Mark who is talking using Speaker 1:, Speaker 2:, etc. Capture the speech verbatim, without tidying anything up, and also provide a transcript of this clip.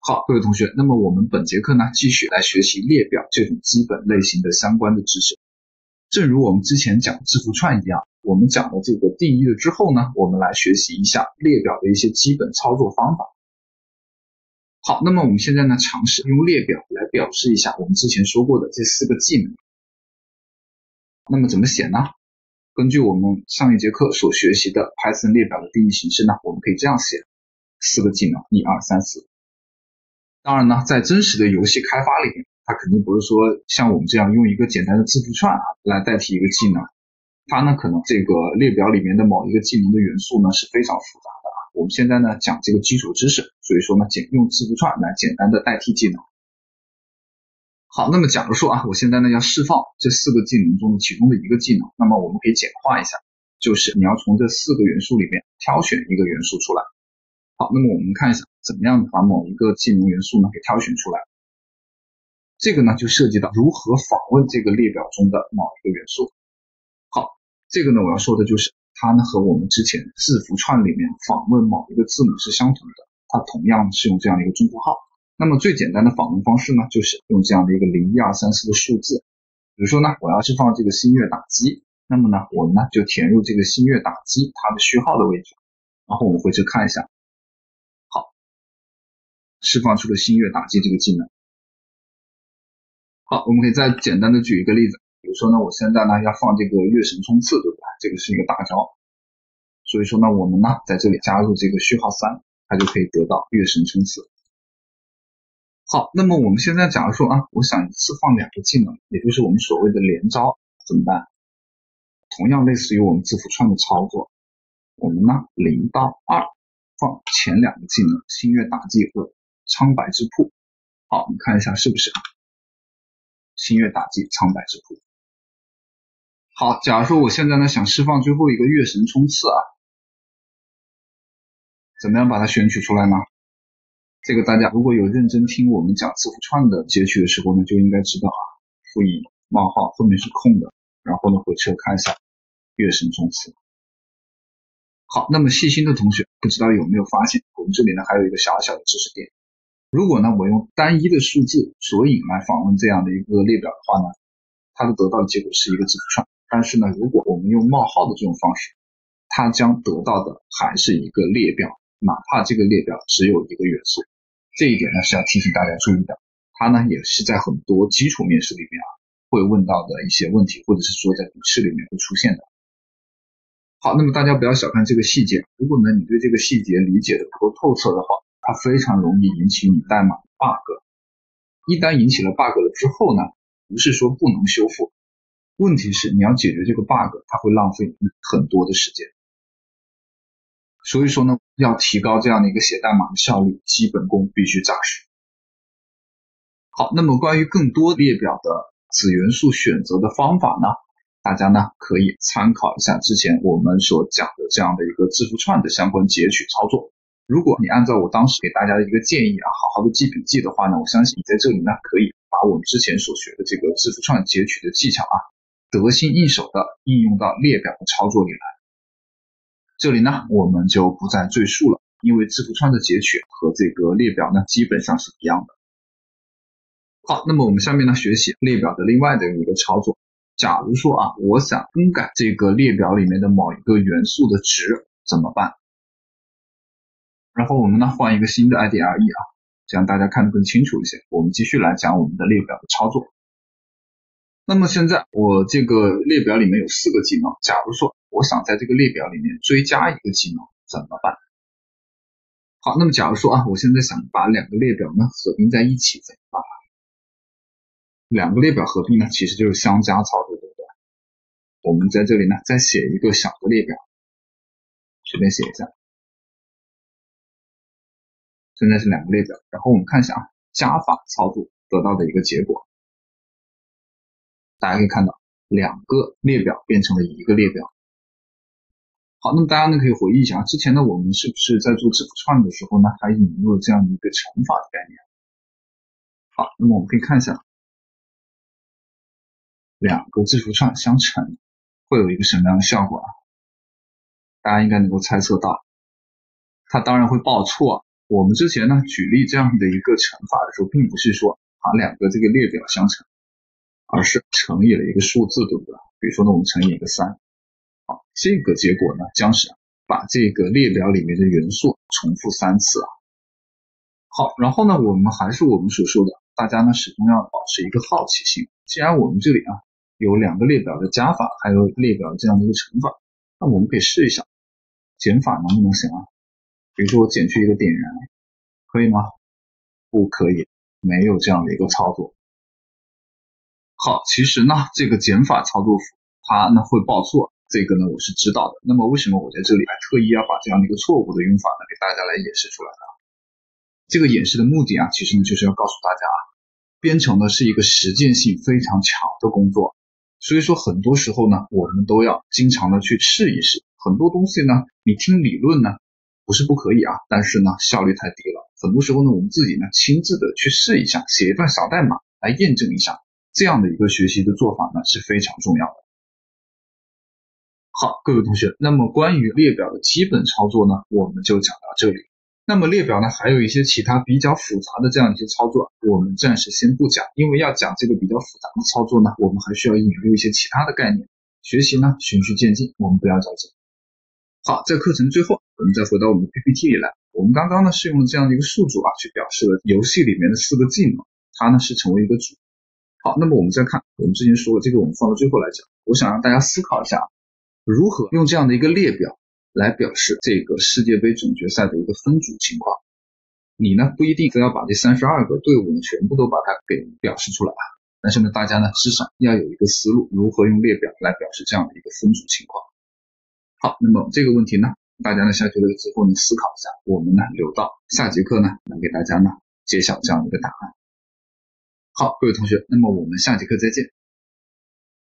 Speaker 1: 好，各位同学，那么我们本节课呢，继续来学习列表这种基本类型的相关的知识。正如我们之前讲字符串一样，我们讲了这个定义了之后呢，我们来学习一下列表的一些基本操作方法。好，那么我们现在呢，尝试用列表来表示一下我们之前说过的这四个技能。那么怎么写呢？根据我们上一节课所学习的 Python 列表的定义形式呢，我们可以这样写：四个技能，一二三四。当然呢，在真实的游戏开发里面，它肯定不是说像我们这样用一个简单的字符串啊来代替一个技能，它呢可能这个列表里面的某一个技能的元素呢是非常复杂的啊。我们现在呢讲这个基础知识，所以说呢简用字符串来简单的代替技能。好，那么假如说啊，我现在呢要释放这四个技能中的其中的一个技能，那么我们可以简化一下，就是你要从这四个元素里面挑选一个元素出来。好，那么我们看一下怎么样把某一个技能元素呢给挑选出来。这个呢就涉及到如何访问这个列表中的某一个元素。好，这个呢我要说的就是它呢和我们之前字符串里面访问某一个字母是相同的，它同样是用这样的一个中括号。那么最简单的访问方式呢，就是用这样的一个零一二三四的数字。比如说呢，我要释放这个星月打击，那么呢我们呢就填入这个星月打击它的序号的位置，然后我们回去看一下。释放出了星月打击这个技能。好，我们可以再简单的举一个例子，比如说呢，我现在呢要放这个月神冲刺，对不对？这个是一个大招，所以说呢，我们呢在这里加入这个序号三，它就可以得到月神冲刺。好，那么我们现在假如说啊，我想一次放两个技能，也就是我们所谓的连招，怎么办？同样类似于我们字符串的操作，我们呢零到二放前两个技能，星月打击和苍白之瀑。好，我们看一下是不是星月打击苍白之瀑。好，假如说我现在呢想释放最后一个月神冲刺啊，怎么样把它选取出来呢？这个大家如果有认真听我们讲字符串的截取的时候呢，就应该知道啊，辅以冒号后面是空的，然后呢回车看一下月神冲刺。好，那么细心的同学不知道有没有发现，我们这里呢还有一个小小的知识点。如果呢我用单一的数字索引来访问这样的一个列表的话呢，它的得到的结果是一个字符串。但是呢，如果我们用冒号的这种方式，它将得到的还是一个列表，哪怕这个列表只有一个元素。这一点呢是要提醒大家注意的，它呢也是在很多基础面试里面啊会问到的一些问题，或者是说在笔试里面会出现的。好，那么大家不要小看这个细节，如果呢你对这个细节理解的不够透彻的话，它非常容易引起你代码的 bug。 一旦引起了 bug 了之后呢，不是说不能修复，问题是你要解决这个 bug， 它会浪费你很多的时间。所以说呢，要提高这样的一个写代码的效率，基本功必须扎实。好，那么关于更多列表的子元素选择的方法呢，大家呢可以参考一下之前我们所讲的这样的一个字符串的相关截取操作。如果你按照我当时给大家的一个建议啊，好好的记笔记的话呢，我相信你在这里呢可以把我们之前所学的这个字符串截取的技巧啊，得心应手的应用到列表的操作里来。这里呢我们就不再赘述了，因为字符串的截取和这个列表呢基本上是一样的。好，那么我们下面呢学习列表的另外的一个操作。假如说啊，我想更改这个列表里面的某一个元素的值怎么办？然后我们呢换一个新的 I D R E 啊，这样大家看得更清楚一些。我们继续来讲我们的列表的操作。那么现在我这个列表里面有四个技能，假如说我想在这个列表里面追加一个技能怎么办？好，那么假如说啊，我现在想把两个列表呢合并在一起怎么办？两个列表合并呢其实就是相加操作，对不对？我们在这里呢再写一个小的列表，随便写一下。现在是两个列表，然后我们看一下啊，加法操作得到的一个结果，大家可以看到两个列表变成了一个列表。好，那么大家呢可以回忆一下，之前呢我们是不是在做字符串的时候呢，还引入了这样的一个乘法的概念？好，那么我们可以看一下，两个字符串相乘会有一个什么样的效果啊？大家应该能够猜测到，它当然会报错， 我们之前呢举例这样的一个乘法的时候，并不是说把两个这个列表相乘，而是乘以了一个数字，对不对？比如说呢，我们乘以一个三，好，这个结果呢将是把这个列表里面的元素重复三次啊。好，然后呢，我们还是我们所说的，大家呢始终要保持一个好奇心。既然我们这里啊有两个列表的加法，还有列表这样的一个乘法，那我们可以试一下减法能不能行啊？比如说我减去一个点燃，可以吗？不可以，没有这样的一个操作。好，其实呢，这个减法操作符它呢会报错，这个呢我是知道的。那么为什么我在这里还特意要把这样的一个错误的用法呢给大家来演示出来呢？这个演示的目的啊，其实呢就是要告诉大家啊，编程呢是一个实践性非常强的工作，所以说很多时候呢，我们都要经常的去试一试。很多东西呢，你听理论呢不是不可以啊，但是呢效率太低了。很多时候呢，我们自己呢亲自的去试一下，写一段小代码来验证一下，这样的一个学习的做法呢是非常重要的。好，各位同学，那么关于列表的基本操作呢，我们就讲到这里。那么列表呢，还有一些其他比较复杂的这样一些操作，我们暂时先不讲，因为要讲这个比较复杂的操作呢，我们还需要引入一些其他的概念。学习呢，循序渐进，我们不要着急。好，在课程最后，我们再回到我们的 P P T 里来。我们刚刚呢是用了这样的一个数组啊，去表示了游戏里面的四个技能，它呢是成为一个主。好，那么我们再看，我们之前说了，这个我们放到最后来讲。我想让大家思考一下，如何用这样的一个列表来表示这个世界杯总决赛的一个分组情况。你呢不一定非要把这三十二个队伍呢全部都把它给表示出来啊，但是呢大家呢至少要有一个思路，如何用列表来表示这样的一个分组情况。好，那么这个问题呢，大家呢下节课之后呢思考一下，我们呢留到下节课呢能给大家呢揭晓这样的一个答案。好，各位同学，那么我们下节课再见。